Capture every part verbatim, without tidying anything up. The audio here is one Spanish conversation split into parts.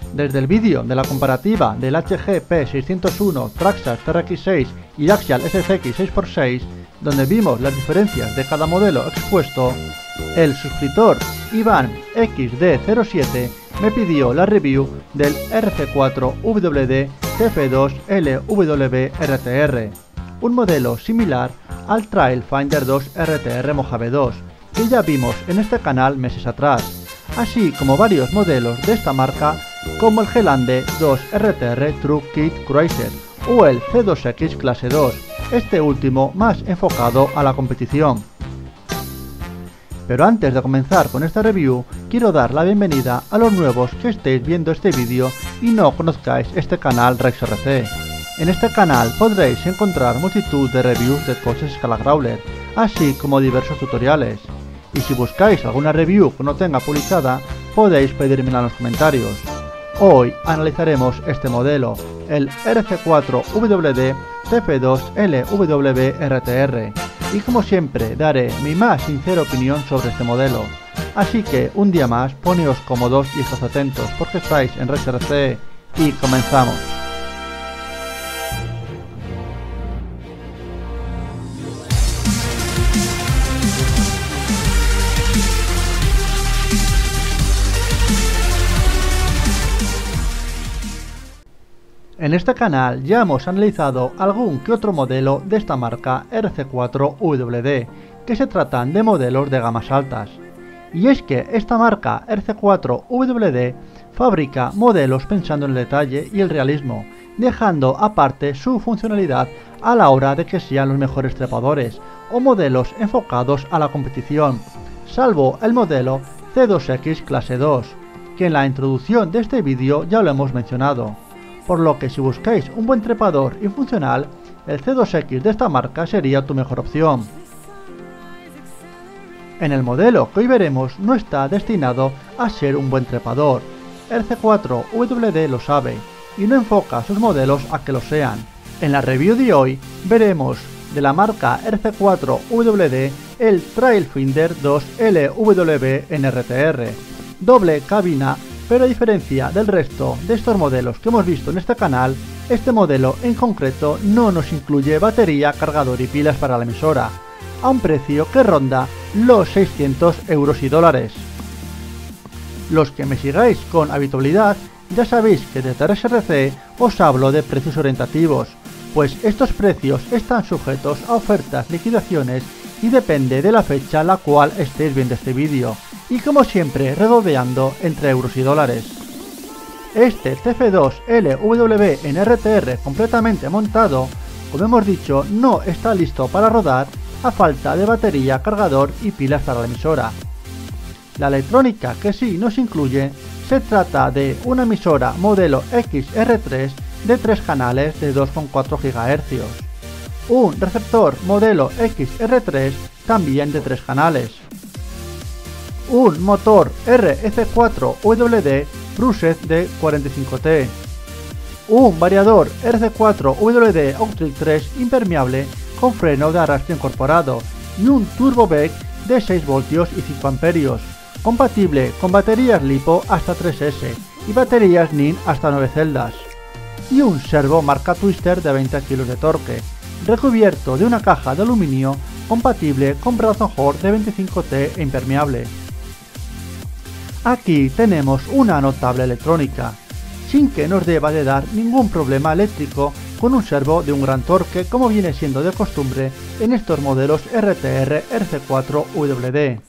Desde el vídeo de la comparativa del H G P seiscientos uno, Traxxas T R X seis y Axial S C X seis por seis, donde vimos las diferencias de cada modelo expuesto, el suscriptor Iván X D cero siete me pidió la review del R C cuatro W D T F dos L W R T R, un modelo similar al Trailfinder dos R T R Mojave dos, que ya vimos en este canal meses atrás, así como varios modelos de esta marca como el Gelande dos R T R Truck Kit Cruiser o el C dos X Clase dos, este último más enfocado a la competición. Pero antes de comenzar con esta review, quiero dar la bienvenida a los nuevos que estéis viendo este vídeo y no conozcáis este canal RexRC. En este canal podréis encontrar multitud de reviews de coches escala crawler, así como diversos tutoriales. Y si buscáis alguna review que no tenga publicada, podéis pedírmela en los comentarios. Hoy analizaremos este modelo, el R C cuatro W D T F dos L W R T R, y como siempre daré mi más sincera opinión sobre este modelo. Así que un día más poneos cómodos y estad atentos porque estáis en RexRC y comenzamos. En este canal ya hemos analizado algún que otro modelo de esta marca R C cuatro W D, que se tratan de modelos de gamas altas. Y es que esta marca R C cuatro W D fabrica modelos pensando en el detalle y el realismo, dejando aparte su funcionalidad a la hora de que sean los mejores trepadores o modelos enfocados a la competición, salvo el modelo C dos X Clase dos, que en la introducción de este vídeo ya lo hemos mencionado. Por lo que si buscáis un buen trepador y funcional, el C dos X de esta marca sería tu mejor opción. En el modelo que hoy veremos no está destinado a ser un buen trepador, el R C cuatro W D lo sabe, y no enfoca sus modelos a que lo sean. En la review de hoy veremos de la marca R C cuatro W D el Trailfinder dos L W R T R, doble cabina. Pero a diferencia del resto de estos modelos que hemos visto en este canal, este modelo en concreto no nos incluye batería, cargador y pilas para la emisora, a un precio que ronda los seiscientos euros y dólares. Los que me sigáis con habitualidad ya sabéis que desde RexRC os hablo de precios orientativos, pues estos precios están sujetos a ofertas, liquidaciones y depende de la fecha a la cual estéis viendo este vídeo. Y como siempre redondeando entre euros y dólares. Este T F dos L W R T R completamente montado, como hemos dicho, no está listo para rodar a falta de batería, cargador y pilas para la emisora. La electrónica que sí nos incluye se trata de una emisora modelo X R tres de tres canales de dos coma cuatro gigahercios, un receptor modelo X R tres también de tres canales, un motor R C cuatro W D Brused de cuarenta y cinco T, un variador R C cuatro W D Outric tres impermeable con freno de arrastre incorporado y un Turbo B E C de seis voltios y cinco amperios, compatible con baterías LiPo hasta tres S y baterías N I N hasta nueve celdas, y un servo marca Twister de veinte kilos de torque, recubierto de una caja de aluminio compatible con Brazon Hort de veinticinco T e impermeable. Aquí tenemos una notable electrónica, sin que nos deba de dar ningún problema eléctrico, con un servo de un gran torque como viene siendo de costumbre en estos modelos R T R R C cuatro W D.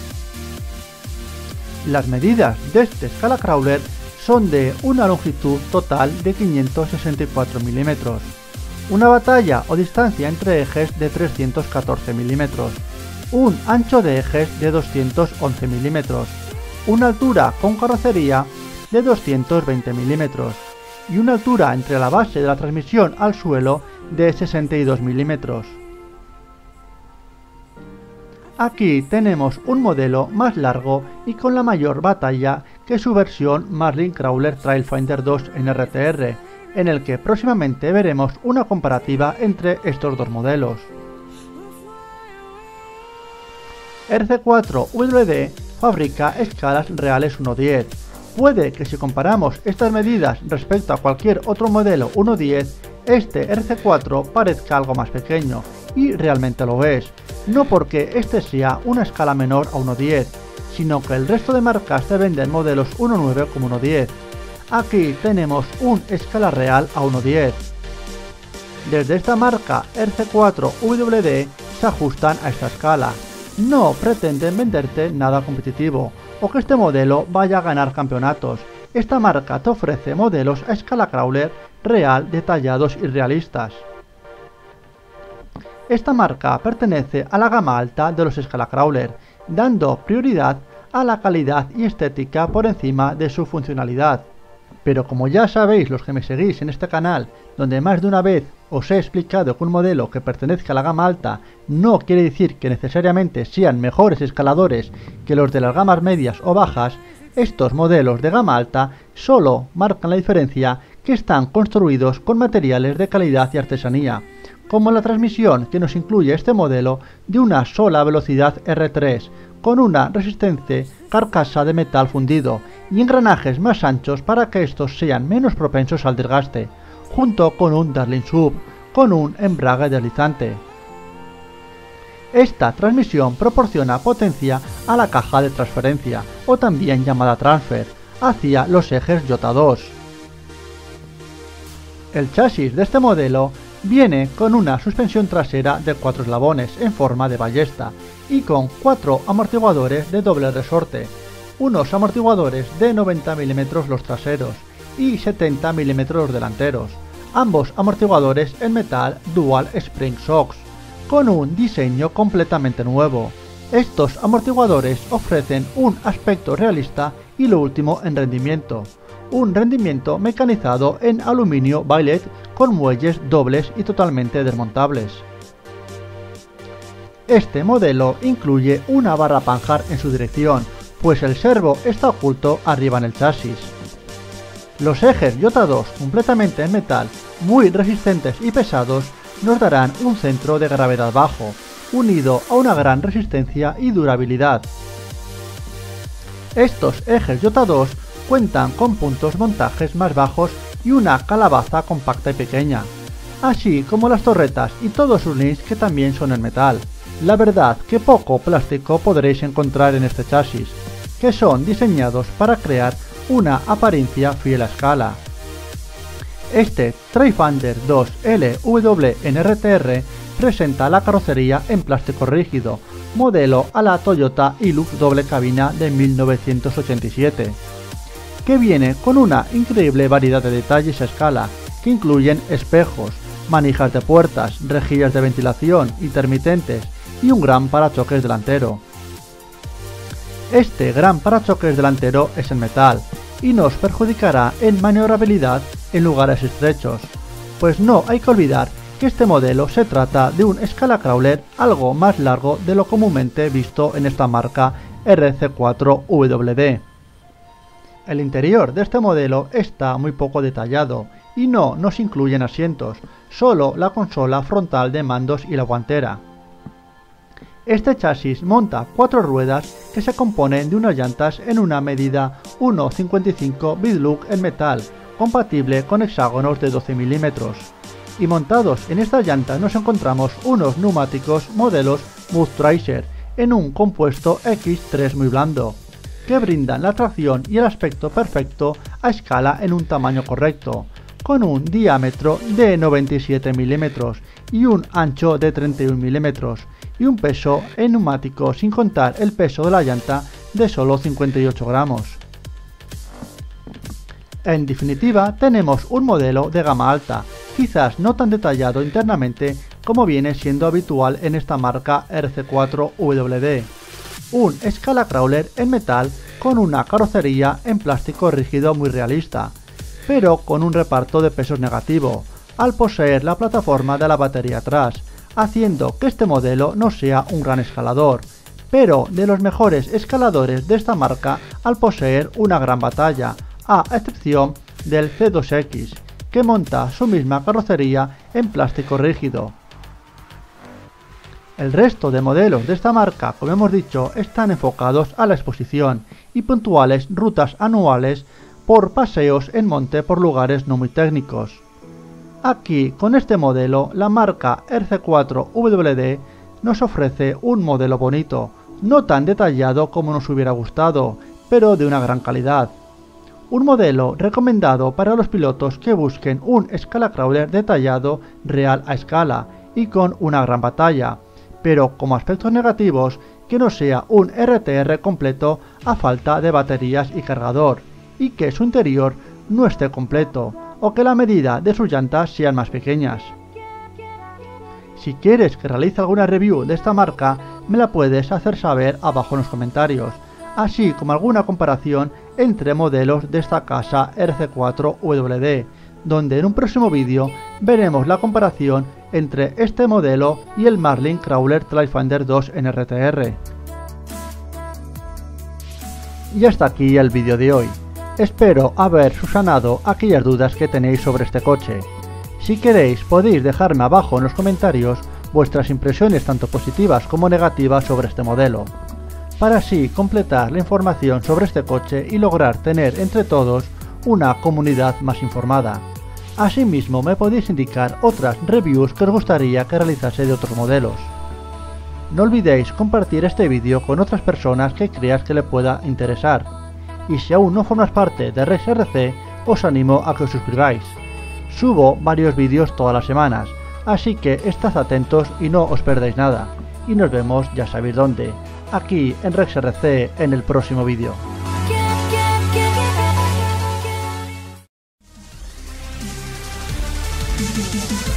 Las medidas de este escala crawler son de una longitud total de quinientos sesenta y cuatro milímetros, una batalla o distancia entre ejes de trescientos catorce milímetros, un ancho de ejes de doscientos once milímetros, una altura con carrocería de doscientos veinte milímetros y una altura entre la base de la transmisión al suelo de sesenta y dos milímetros. Aquí tenemos un modelo más largo y con la mayor batalla que su versión Marlin Crawler Trailfinder dos en R T R, en el que próximamente veremos una comparativa entre estos dos modelos. R C cuatro W D fabrica escalas reales uno diez, Puede que si comparamos estas medidas respecto a cualquier otro modelo uno diez, este R C cuatro parezca algo más pequeño, y realmente lo es, no porque este sea una escala menor a uno diez, sino que el resto de marcas te venden modelos uno nueve como uno diez. Aquí tenemos un escala real a uno diez. Desde esta marca R C cuatro W D se ajustan a esta escala. No pretenden venderte nada competitivo o que este modelo vaya a ganar campeonatos. Esta marca te ofrece modelos a escala crawler real, detallados y realistas. Esta marca pertenece a la gama alta de los escala crawler, dando prioridad a la calidad y estética por encima de su funcionalidad. Pero como ya sabéis los que me seguís en este canal, donde más de una vez os he explicado que un modelo que pertenezca a la gama alta no quiere decir que necesariamente sean mejores escaladores que los de las gamas medias o bajas, estos modelos de gama alta solo marcan la diferencia que están construidos con materiales de calidad y artesanía, como la transmisión que nos incluye este modelo de una sola velocidad R tres, con una resistente carcasa de metal fundido y engranajes más anchos para que estos sean menos propensos al desgaste, junto con un Darling Sub, con un embrague deslizante. Esta transmisión proporciona potencia a la caja de transferencia, o también llamada transfer, hacia los ejes J dos. El chasis de este modelo viene con una suspensión trasera de cuatro eslabones en forma de ballesta y con cuatro amortiguadores de doble resorte, unos amortiguadores de noventa milímetros los traseros y setenta milímetros los delanteros, ambos amortiguadores en metal Dual Spring Shocks, con un diseño completamente nuevo. Estos amortiguadores ofrecen un aspecto realista y lo último en rendimiento, un rendimiento mecanizado en aluminio billet con muelles dobles y totalmente desmontables. Este modelo incluye una barra Panhard en su dirección, pues el servo está oculto arriba en el chasis. Los ejes J dos completamente en metal, muy resistentes y pesados, nos darán un centro de gravedad bajo, unido a una gran resistencia y durabilidad. Estos ejes J dos cuentan con puntos montajes más bajos y una calabaza compacta y pequeña, así como las torretas y todos sus links que también son en metal. La verdad que poco plástico podréis encontrar en este chasis, que son diseñados para crear una apariencia fiel a escala. Este Trailfinder dos L W N R T R presenta la carrocería en plástico rígido, modelo a la Toyota Hilux doble cabina de mil novecientos ochenta y siete, que viene con una increíble variedad de detalles a escala, que incluyen espejos, manijas de puertas, rejillas de ventilación, intermitentes y un gran parachoques delantero. Este gran parachoques delantero es en metal y nos perjudicará en maniobrabilidad en lugares estrechos, pues no hay que olvidar que este modelo se trata de un escala crawler algo más largo de lo comúnmente visto en esta marca R C cuatro W D. El interior de este modelo está muy poco detallado y no nos incluyen asientos, solo la consola frontal de mandos y la guantera. Este chasis monta cuatro ruedas que se componen de unas llantas en una medida uno coma cincuenta y cinco Bidlook en metal, compatible con hexágonos de doce milímetros. Y montados en estas llantas nos encontramos unos neumáticos modelos Moodtracer en un compuesto X tres muy blando, que brindan la tracción y el aspecto perfecto a escala en un tamaño correcto, con un diámetro de noventa y siete milímetros y un ancho de treinta y uno milímetros, y un peso en neumático sin contar el peso de la llanta de solo cincuenta y ocho gramos. En definitiva, tenemos un modelo de gama alta, quizás no tan detallado internamente como viene siendo habitual en esta marca R C cuatro W D. Un escala crawler en metal con una carrocería en plástico rígido muy realista, pero con un reparto de pesos negativo, al poseer la plataforma de la batería atrás, haciendo que este modelo no sea un gran escalador, pero de los mejores escaladores de esta marca al poseer una gran batalla, a excepción del C dos X, que monta su misma carrocería en plástico rígido. El resto de modelos de esta marca, como hemos dicho, están enfocados a la exposición y puntuales rutas anuales por paseos en monte por lugares no muy técnicos. Aquí, con este modelo, la marca R C cuatro W D nos ofrece un modelo bonito, no tan detallado como nos hubiera gustado, pero de una gran calidad. Un modelo recomendado para los pilotos que busquen un Scalacrawler detallado real a escala y con una gran batalla, pero como aspectos negativos que no sea un R T R completo a falta de baterías y cargador, y que su interior no esté completo, o que la medida de sus llantas sean más pequeñas. Si quieres que realice alguna review de esta marca, me la puedes hacer saber abajo en los comentarios, así como alguna comparación entre modelos de esta casa R C cuatro W D, donde en un próximo vídeo veremos la comparación entre este modelo y el Marlin Crawler Trailfinder dos en R T R. Y hasta aquí el vídeo de hoy. Espero haber subsanado aquellas dudas que tenéis sobre este coche. Si queréis podéis dejarme abajo en los comentarios vuestras impresiones tanto positivas como negativas sobre este modelo, para así completar la información sobre este coche y lograr tener entre todos una comunidad más informada. Asimismo me podéis indicar otras reviews que os gustaría que realizase de otros modelos. No olvidéis compartir este vídeo con otras personas que creas que le pueda interesar. Y si aún no formas parte de Rex R C, os animo a que os suscribáis. Subo varios vídeos todas las semanas, así que estad atentos y no os perdáis nada. Y nos vemos ya sabéis dónde, aquí en Rex R C en el próximo vídeo. Thank you.